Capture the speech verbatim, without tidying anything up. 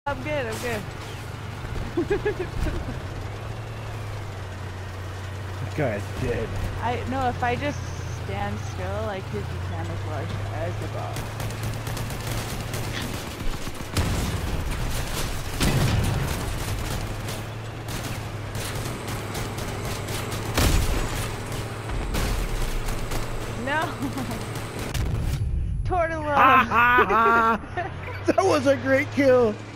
I'm good, I'm good. This guy's dead. I no, if I just stand still, like his you camouflage as the boss. No. Tortilla. That was a great kill.